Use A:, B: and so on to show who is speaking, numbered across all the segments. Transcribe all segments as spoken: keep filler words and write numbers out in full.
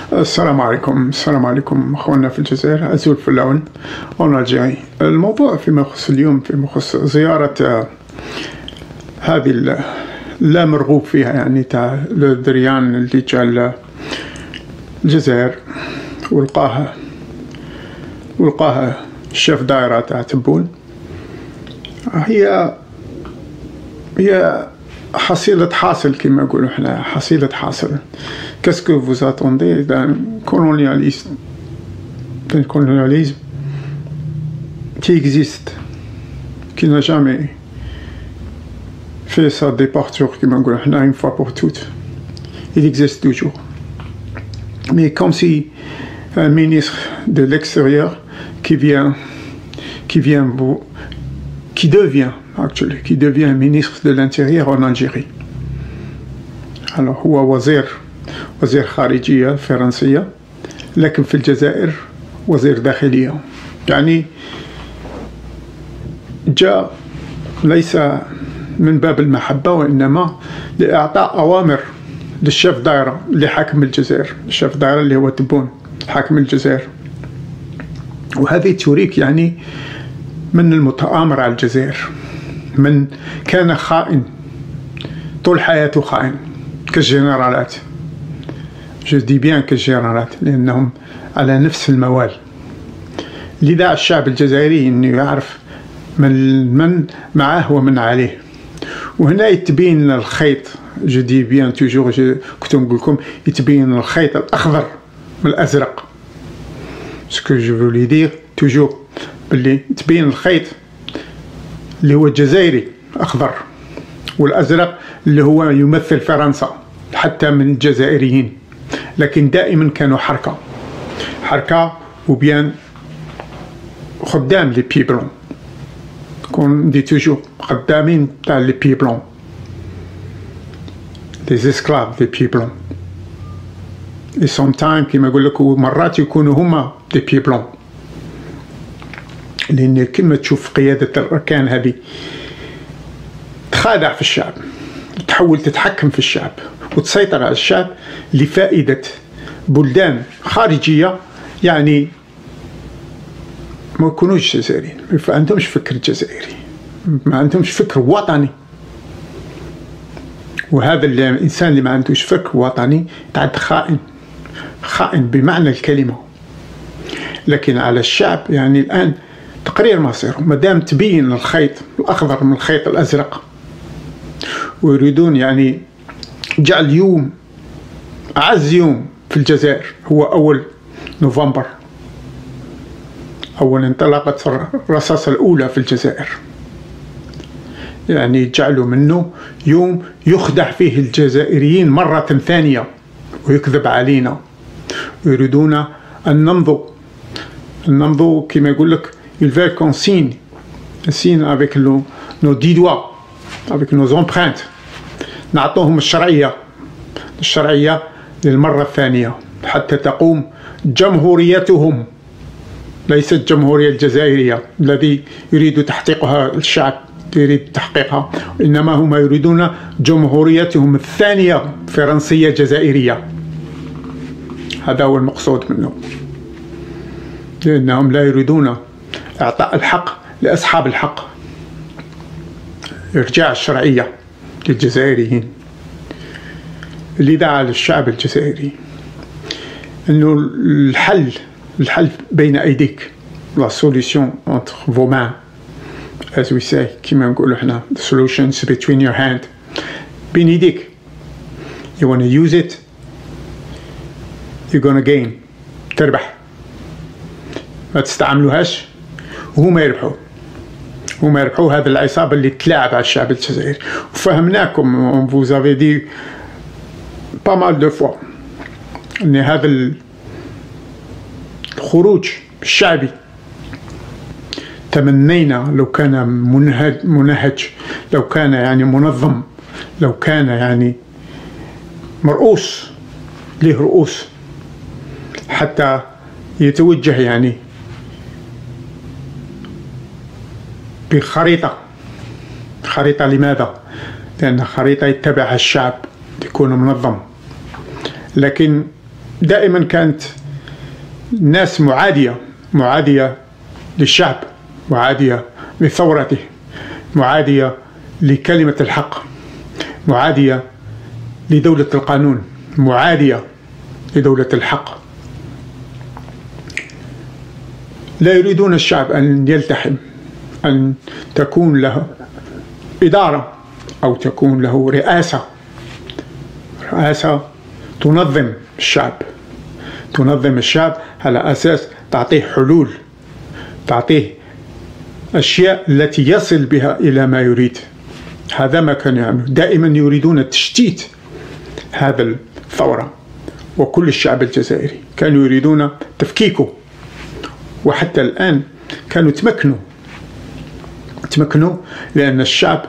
A: السلام عليكم السلام عليكم أخواننا في الجزائر أزول في اللون ونرجعي. الموضوع فيما يخص اليوم فيما يخص زيارة هذه لا مرغوب فيها يعني تاع الدريان اللي جا الجزائر ولقاها ولقاها الشيف دايرة تاع تبون. هي هي حصيلة حاصل كما نقولوا حنا، حصيلة حاصل. كاسكو فوز اتوندي دان كولونياليزم كان كولونياليزم qui existe, qui n'a jamais fait sa départure, qui m'a une fois pour toutes. Il existe toujours. Mais comme si un ministre de l'extérieur qui vient, qui vient, qui devient, actually, qui devient un ministre de l'intérieur en Algérie. Alors, هو وزير وزير خارجية فرنسية، لكن في الجزائر وزير داخلية. يعني جاء ليس من باب المحبة وإنما لإعطاء أوامر للشيف دايرة اللي حاكم الجزائر، الشيف دايرة اللي هو تبون حاكم الجزائر. وهذه توريك يعني من المتآمر على الجزائر، من كان خائن طول حياته خائن كالجنرالات، جو دي بيان كالجنرالات لأنهم على نفس الموال. لذا الشعب الجزائري إنه يعرف من من معاه ومن عليه. وهنا يتبين الخيط، جو دي بيان توجور، كنت نقول لكم يتبين الخيط الأخضر من الأزرق. سكو جو فولي دير توجور باللي تبين الخيط اللي هو الجزائري أخضر، والأزرق اللي هو يمثل فرنسا حتى من الجزائريين، لكن دائما كانوا حركة حركة وبيان خدام لي بي بلون، كون دي توجور خدامين تاع لي بي بلون، دي اسكلاف دي بي بلون. اي سوم تايم كيما نقول لك مرات يكونوا هما دي بي بلون، لأن كيما تشوف قيادة الأركان هذه تخادع في الشعب، تحاول تتحكم في الشعب وتسيطر على الشعب لفائدة بلدان خارجية، يعني ما يكونوش جزائريين، ما عندهمش فكر جزائري، ما عندهمش فكر وطني. وهذا الإنسان اللي ما عندوش فكر وطني تعد خائن، خائن بمعنى الكلمة. لكن على الشعب يعني الآن تقرير مصيره، مادام تبين الخيط الأخضر من الخيط الأزرق، ويريدون يعني جعل يوم أعز يوم في الجزائر هو أول نوفمبر، أول انطلاقة الرصاصة الأولى في الجزائر، يعني جعلوا منه يوم يخدع فيه الجزائريين مرة ثانية ويكذب علينا. ويريدون أن نمضوا نمضوا كما يقول لك ils veulent qu'on signe signe avec nos, nos dix doigts, avec nos empreintes. نعطوهم الشرعية الشرعية للمرة الثانية حتى تقوم جمهوريتهم، ليست الجمهورية الجزائرية الذي يريد تحقيقها الشعب يريد تحقيقها، إنما هم يريدون جمهوريتهم الثانية فرنسية جزائرية. هذا هو المقصود منه، لأنهم لا يريدون إعطاء الحق لأصحاب الحق، إرجاع الشرعية للجزائريين. لذا على الشعب الجزائري أنه الحل الحل بين أيديك، la solution entre vos mains as we say كما نقولوا حنا the solution is between your hand، بين يديك. you want to use it you're gonna gain، تربح. ما تستعملوهاش وهما يربحوا، هما يربحوا. هذا العصابة اللي تلاعب على الشعب الجزائري. وفهمناكم vous avez dit pas mal de fois أن هذا الخروج الشعبي تمنينا لو كان منهج منهج لو كان يعني منظم، لو كان يعني مرؤوس له رؤوس حتى يتوجه يعني بخريطة. خريطة لماذا؟ لأن خريطة يتبعها الشعب يكون منظم. لكن دائما كانت الناس معادية معادية للشعب، معادية لثورته، معادية لكلمة الحق، معادية لدولة القانون، معادية لدولة الحق. لا يريدون الشعب أن يلتحم، أن تكون له إدارة أو تكون له رئاسة، رئاسة تنظم الشعب، تنظم الشعب على أساس تعطيه حلول، تعطيه أشياء التي يصل بها إلى ما يريد. هذا ما كانوا يعملون، دائما يريدون تشتيت هذا الثورة وكل الشعب الجزائري، كانوا يريدون تفكيكه. وحتى الآن كانوا تمكنوا تمكنوا لأن الشعب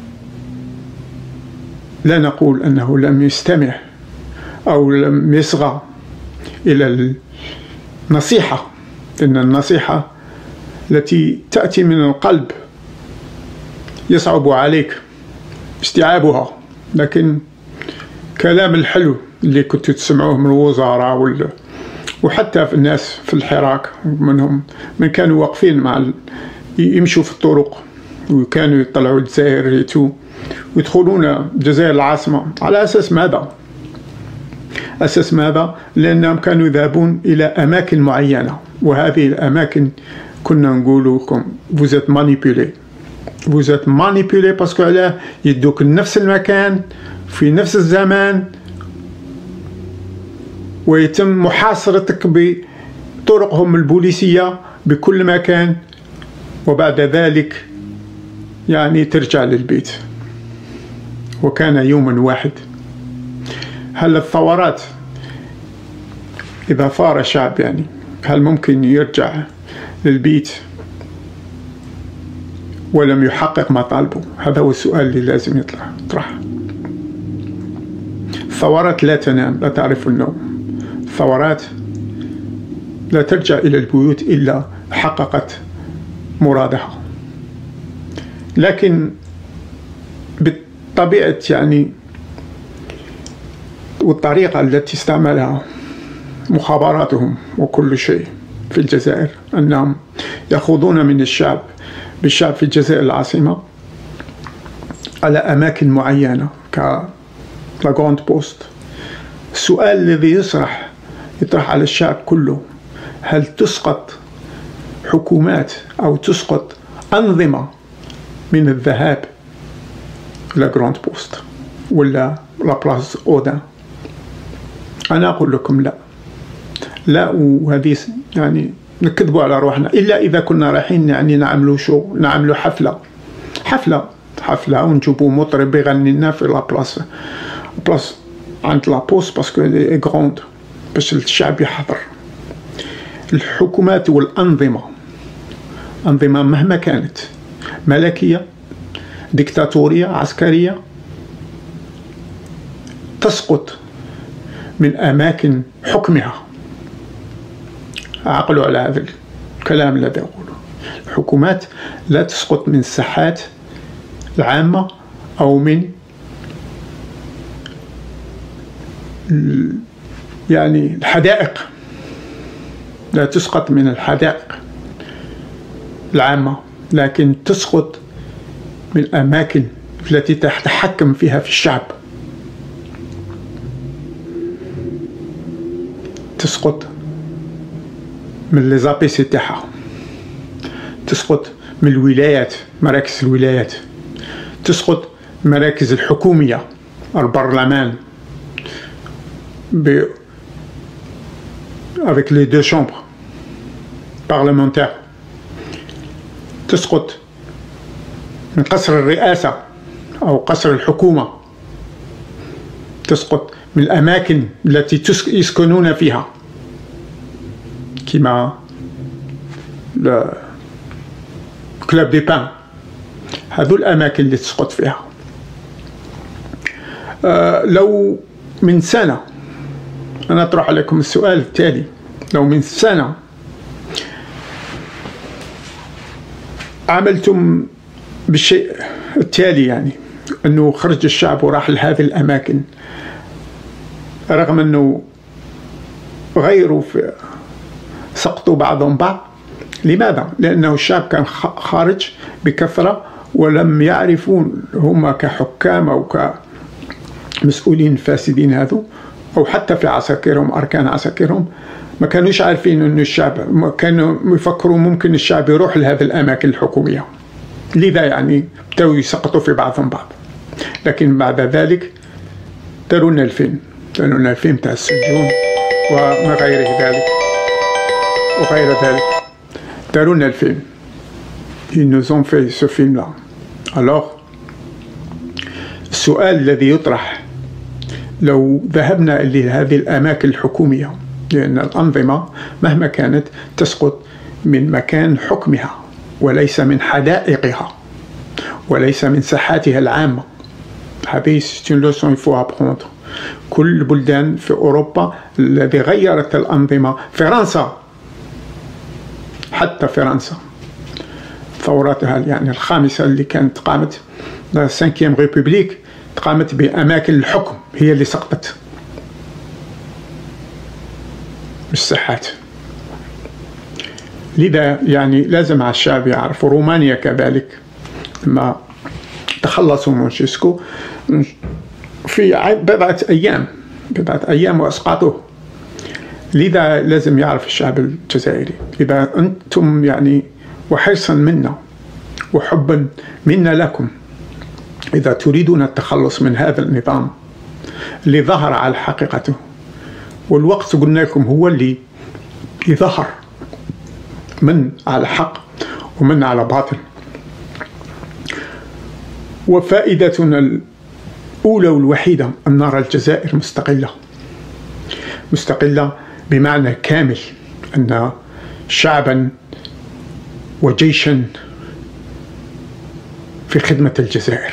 A: لا نقول أنه لم يستمع أو لم يصغى إلى النصيحة، لأن النصيحة التي تأتي من القلب يصعب عليك استيعابها، لكن كلام الحلو اللي كنتوا تسمعوه من الوزراء وال... وحتى في الناس في الحراك منهم من كانوا واقفين مع ال... يمشوا في الطرق وكانوا يطلعوا الجزائر ريتو ويدخلون الجزائر العاصمة. على أساس ماذا؟ أساس ماذا؟ لأنهم كانوا يذهبون إلى أماكن معينة، وهذه الأماكن كنا نقول لكم vous êtes manipulé vous êtes manipulé باسكو علاه يدوك نفس المكان في نفس الزمان ويتم محاصرتك بطرقهم البوليسية بكل مكان، وبعد ذلك يعني ترجع للبيت. وكان يوما واحد. هل الثورات إذا ثار شعب يعني هل ممكن يرجع للبيت ولم يحقق مطالبه؟ هذا هو السؤال اللي لازم يطلع يطرح. الثورات لا تنام، لا تعرف النوم. الثورات لا ترجع إلى البيوت إلا حققت مرادها. لكن بالطبيعة يعني والطريقة التي استعملها مخابراتهم وكل شيء في الجزائر أنهم يأخذون من الشعب بالشعب في الجزائر العاصمة على أماكن معينة ك لا غراند بوست. السؤال الذي يطرح يطرح على الشعب كله: هل تسقط حكومات أو تسقط أنظمة من الذهاب إلى غراند بوست ولا لا بلاص أودان؟ أنا أقول لكم لا لا، وهذه يعني نكذبوا على روحنا، إلا إذا كنا رايحين يعني نعملوا شو نعملوا حفلة حفلة حفلة ونجيبوا مطرب يغني لنا في لا بلاص بلاص عند لا بوست باسكو لي غروند باش الشعب يحضر. الحكومات والأنظمة، أنظمة مهما كانت ملكية ديكتاتورية عسكرية، تسقط من أماكن حكمها. عقلوا على هذا الكلام الذي أقوله. الحكومات لا تسقط من الساحات العامة أو من يعني الحدائق، لا تسقط من الحدائق العامة، لكن تسقط من الأماكن التي تتحكم فيها في الشعب. تسقط من لي زابيسي تاعها، تسقط من الولايات، مراكز الولايات، تسقط مراكز الحكومية، البرلمان ب avec les deux chambres parlementaires، تسقط من قصر الرئاسة أو قصر الحكومة، تسقط من الأماكن التي يسكنون فيها كما كلوب دي بان. هذو الأماكن اللي تسقط فيها. أه لو من سنة، أنا أطرح عليكم السؤال التالي: لو من سنة عملتم بالشيء التالي، يعني أنه خرج الشعب وراح لهذه الأماكن رغم أنه غيروا في سقطوا بعضهم بعض. لماذا؟ لأنه الشعب كان خارج بكثرة ولم يعرفوا هم كحكام أو كمسؤولين فاسدين هذو، أو حتى في عساكرهم أركان عساكرهم ما كانوش عارفين أن الشعب، كانوا يفكروا ممكن الشعب يروح لهذه الأماكن الحكومية، لذا يعني بدأوا يسقطوا في بعضهم بعض. لكن بعد ذلك داروا لنا الفيلم، داروا لنا الفيلم تاع السجون وما غير ذلك وغير ذلك، داروا لنا الفيلم. Ils nous ont fait ce film-là. Alors السؤال الذي يطرح لو ذهبنا لهذه الأماكن الحكومية، لأن الأنظمة مهما كانت تسقط من مكان حكمها وليس من حدائقها وليس من ساحاتها العامة. هذه c'est une leçon il faut apprendre. كل البلدان في أوروبا الذي غيرت الأنظمة، فرنسا حتى فرنسا ثورتها يعني الخامسة اللي كانت قامت لا سانكيام ريبوبليك قامت بأماكن الحكم هي اللي سقطت مش الساحات. لذا يعني لازم على الشعب يعرف. رومانيا كذلك لما تخلصوا من موشيسكو في بضعة أيام بضعة أيام وأسقطوه. لذا لازم يعرف الشعب الجزائري إذا أنتم يعني وحرصا منا وحبا منا لكم، إذا تريدون التخلص من هذا النظام اللي ظهر على حقيقته، والوقت قلنا لكم هو اللي يظهر من على حق ومن على باطل. وفائدتنا الأولى والوحيدة أن نرى الجزائر مستقلة، مستقلة بمعنى كامل، أن شعبا وجيشا في خدمة الجزائر،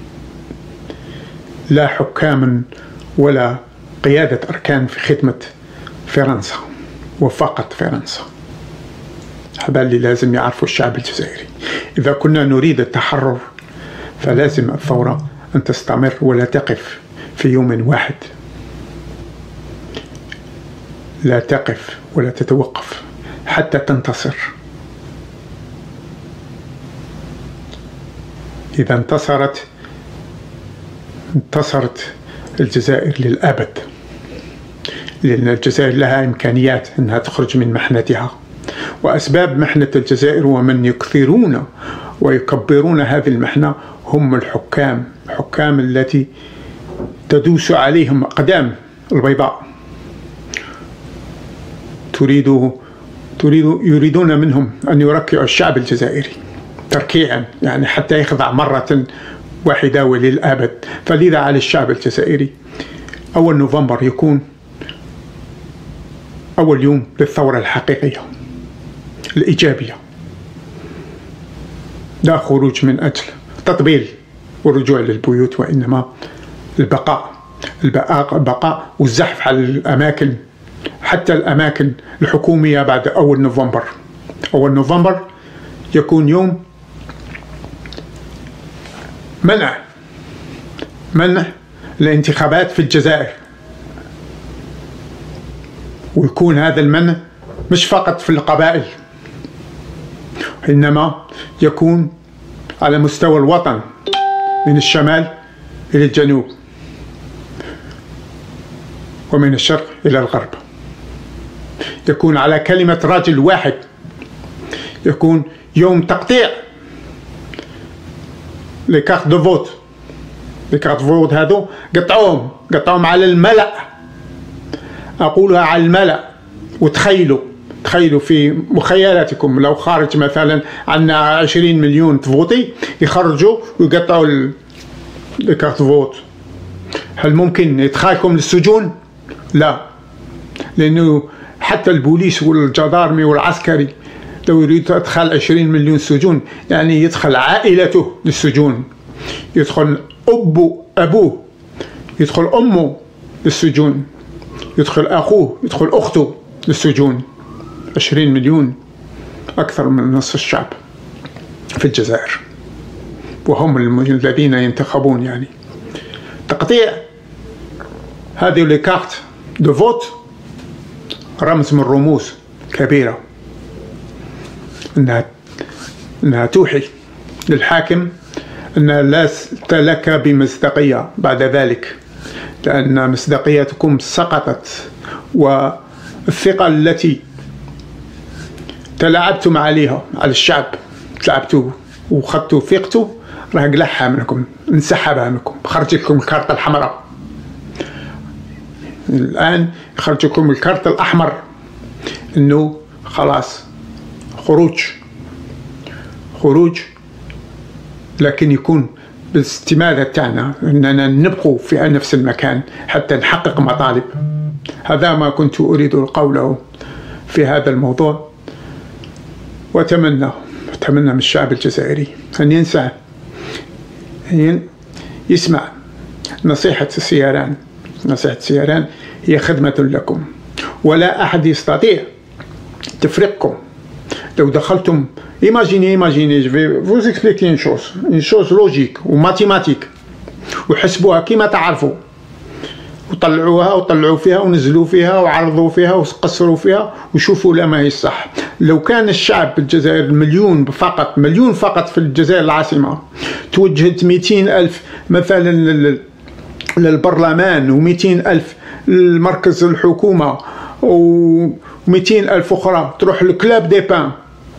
A: لا حكاما ولا قيادة أركان في خدمة فرنسا وفقط فرنسا. هذا اللي لازم يعرفه الشعب الجزائري. إذا كنا نريد التحرر فلازم الثورة أن تستمر ولا تقف في يوم واحد، لا تقف ولا تتوقف حتى تنتصر. إذا انتصرت انتصرت الجزائر للأبد، لأن الجزائر لها إمكانيات أنها تخرج من محنتها. وأسباب محنة الجزائر ومن يكثرون ويكبرون هذه المحنة هم الحكام، الحكام التي تدوس عليهم أقدام البيضاء. تريد تريد يريدون منهم أن يركعوا الشعب الجزائري تركيعا، يعني حتى يخضع مرة واحدة وللأبد. فلذا على الشعب الجزائري أول نوفمبر يكون أول يوم للثورة الحقيقية الإيجابية، لا خروج من أجل تطبيل والرجوع للبيوت، وإنما البقاء البقاء البقاء والزحف على الأماكن، حتى الأماكن الحكومية بعد أول نوفمبر. أول نوفمبر يكون يوم منع منع الانتخابات في الجزائر، ويكون هذا المنع مش فقط في القبائل، إنما يكون على مستوى الوطن من الشمال إلى الجنوب ومن الشرق إلى الغرب. يكون على كلمة رجل واحد، يكون يوم تقطيع لي كارت دو فوت. لي كارت فوت هذو قطعوهم قطعوهم على الملأ، أقولها على الملأ. وتخيلوا تخيلوا في مخيلاتكم لو خارج مثلا عندنا عشرين مليون تفوتي يخرجوا ويقطعوا لي كارت فوت، هل ممكن يدخلكم للسجون؟ لا، لأنه حتى البوليس والجدارمي والعسكري لو يريد يدخل عشرين مليون سجون، يعني يدخل عائلته للسجون، يدخل أبو أبوه، يدخل أمه للسجون، يدخل أخوه، يدخل أخته للسجون. عشرين مليون أكثر من نصف الشعب في الجزائر، وهم الذين ينتخبون. يعني تقطيع هذه لي كارت دو فوت رمز من رموز كبيرة أنها أنها توحي للحاكم أن لست لك بمصداقية بعد ذلك، لأن مصداقيتكم سقطت، والثقة التي تلاعبتم عليها على الشعب، تلعبتوا وخدتوا ثقته، راه قلعها منكم، انسحبها منكم، خرج لكم الكارت الحمراء. الآن خرج لكم الكارت الأحمر، إنه خلاص خروج خروج لكن يكون بالاستمادة تاعنا أننا نبقوا في نفس المكان حتى نحقق مطالب. هذا ما كنت أريد قوله في هذا الموضوع، وأتمنى أتمنى من الشعب الجزائري أن ينسى يسمع نصيحة السياران. نصيحة السياران هي خدمة لكم، ولا أحد يستطيع تفرقكم. لو دخلتم imaginez imaginez je vais vous expliquer une chose une chose logique و mathématique، وحسبوها كما تعرفوا، وطلعوها وطلعوا فيها ونزلوا فيها وعرضوا فيها وقصروا فيها وشوفوا لا ما هي الصح. لو كان الشعب الجزائر مليون فقط مليون فقط في الجزائر العاصمة توجهت مئتين ألف مثلا للبرلمان ومئتين ألف للمركز الحكومة ومئتين ألف أخرى تروح لكلاب دي بان،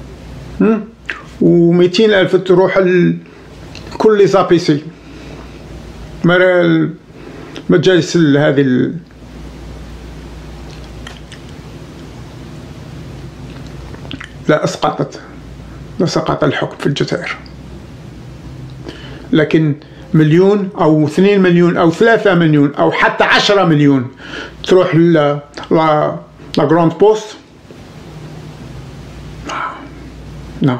A: ومئتين ألف تروح لكل لي زابيسي مجالس هذه ال... لا أسقطت لا سقط الحكم في الجزائر. لكن مليون أو اثنين مليون أو ثلاثة مليون أو حتى عشرة مليون تروح ل لا لا جراند بوست. نو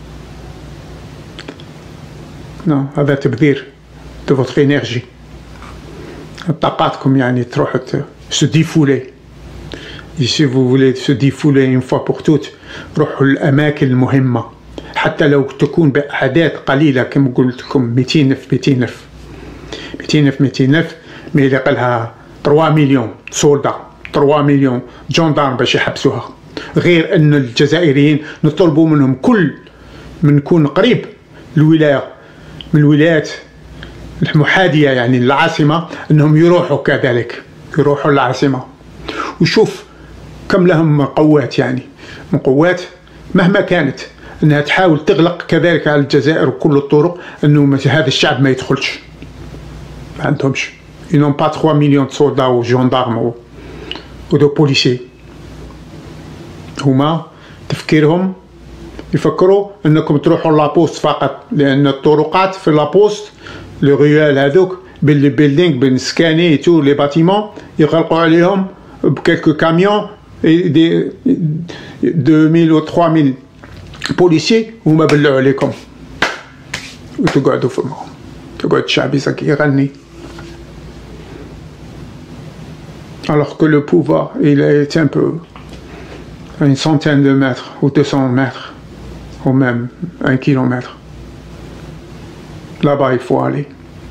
A: نو هذا تبذير دو فوتر انرجي، طاقاتكم يعني تروح سو ديفولي. سي فو فولي سو ديفولي اون فوا بور توت، روحوا للأماكن المهمة حتى لو تكون بأعداد قليلة كما قلت لكم مئتين ألف مئتين ألف مئتين ألف مئتين ألف، ما يليق لها ثلاثة مليون سولدا ثلاثة مليون جندارم باش يحبسوها. غير أن الجزائريين نطلبوا منهم كل من نكون قريب الولاية من الولايات المحادية يعني العاصمة أنهم يروحوا كذلك، يروحوا للعاصمة وشوف كم لهم قوات، يعني من قوات مهما كانت أنها تحاول تغلق كذلك على الجزائر وكل الطرق أنه هذا الشعب ما يدخلش. ما عندهمش ينون با ثلاثة مليون سولدا وجندارم ودو بوليسي. هما تفكيرهم يفكروا أنكم تروحوا لابوست فقط، لأن الطرقات في لابوست لي غيال هذوك بالبيلدينغ بالسكاني تو لي باتيمون يغلقوا عليهم بكالكو كاميون دي deux mille و trois mille بوليسي وهما بلعوا عليكم وتقعدوا فما، تقعد الشعب يغني. Alors que le pouvoir il est un peu à une centaine de mètres ou deux cents mètres ou même un kilomètre. Là-bas il faut aller.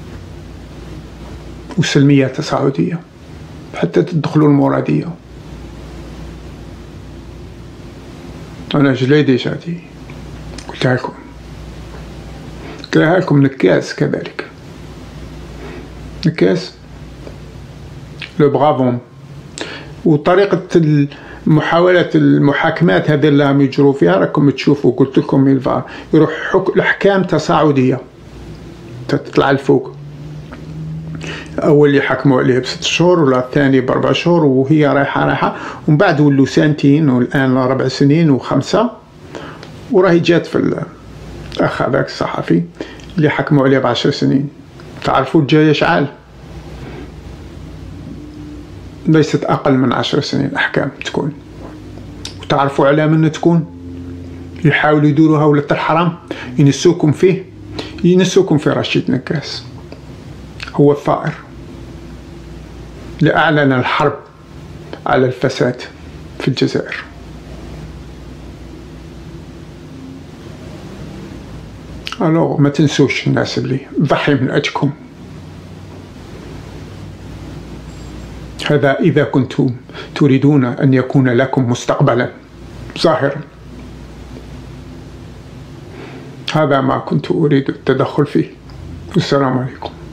A: والسلمية تصاعدية حتى تدخلوا المرادية. أنا جلي ديجا دي قلتها لكم قلتها لكم نكاس كذلك. نكاس لو برافون وطريقة محاولة المحاكمات هذه اللي راهم يجروا فيها راكم تشوفوا. قلت لكم يلفا يروح الأحكام تصاعدية تطلع لفوق. أول اللي حكموا عليه بست شهور ولا الثاني بأربع شهور وهي رايحة رايحة، ومن بعد ولوا سنتين والآن ربع سنين وخمسة. وراهي جات في الأخ هذاك الصحفي اللي حكموا عليه بعشر سنين. تعرفوا الجاية شعال ليست أقل من عشر سنين أحكام تكون. وتعرفوا على من تكون يحاولوا يدوروها ولاد الحرام ينسوكم فيه ينسوكم في رشيد نكاس. هو الثائر اللي أعلن الحرب على الفساد في الجزائر. ألو ما تنسوش الناس اللي ضحي من أجلكم. هذا إذا كنتم تريدون أن يكون لكم مستقبلا ظاهرا. هذا ما كنت أريد التدخل فيه. السلام عليكم.